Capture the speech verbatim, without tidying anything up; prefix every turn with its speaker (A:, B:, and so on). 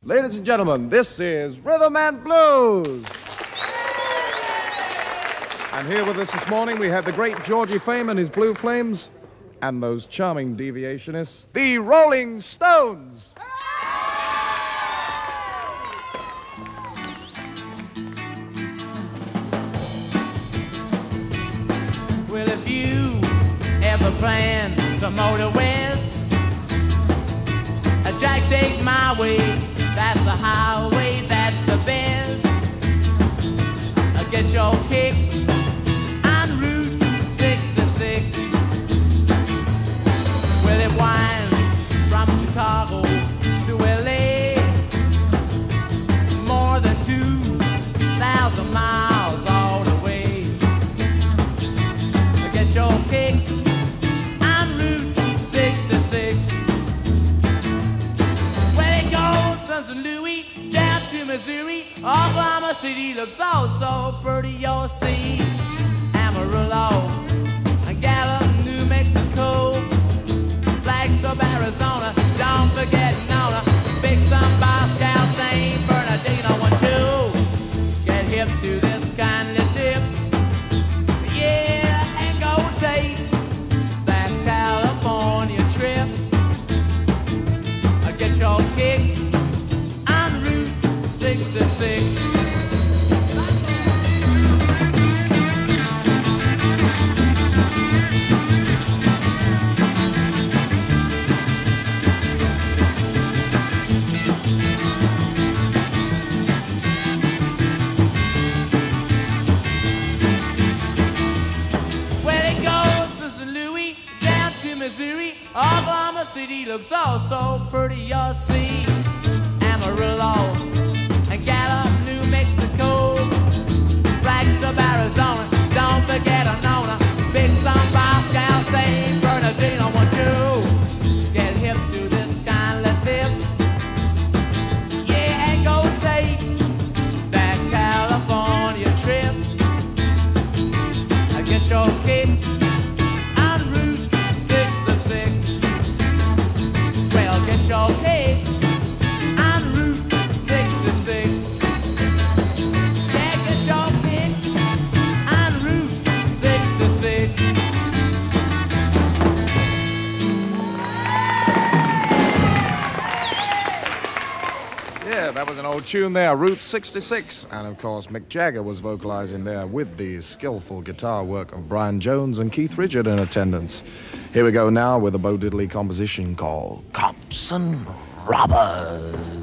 A: Ladies and gentlemen, this is Rhythm and Blues. And here with us this morning, we have the great Georgie Fame and his Blue Flames, and those charming deviationists, the Rolling Stones.
B: Well, if you ever plan to motor west, a Jack, take my way, that's the highway, that's the best. I get your kicks on Route sixty-six. Well, it winds from Chicago to L A, more than two thousand miles all the way. I get your kicks on Route sixty-six. From Saint Louis down to Missouri, Oklahoma City looks so, so pretty. You'll see Amarillo and Gallup, New Mexico, Flagstaff, Arizona. Don't forget Nona, Big Sun, Moscow, Saint Bernardino. Want you get hip to this kindly tip? Yeah, and go take that California trip. I get your kicks sixty-six. Well, it goes from Saint Louis down to Missouri, Oklahoma City looks so, so pretty. You'll see Amarillo and Gallup, New Mexico, Flagstaff, Arizona. Don't forget Nona, Big Sun, Moscow, Saint Bernardino. Want you get hip to this kindly tip? Yeah, and go take that California trip. I get your kicks on Route sixty-six. Well, get your kicks on Route sixty-six. Yeah, get your kicks on Route sixty-six.
A: Yeah, that was an old tune there, Route sixty-six. And of course, Mick Jagger was vocalizing there with the skillful guitar work of Brian Jones and Keith Richard in attendance. Here we go now with a Bo Diddley composition called Cops and Robbers.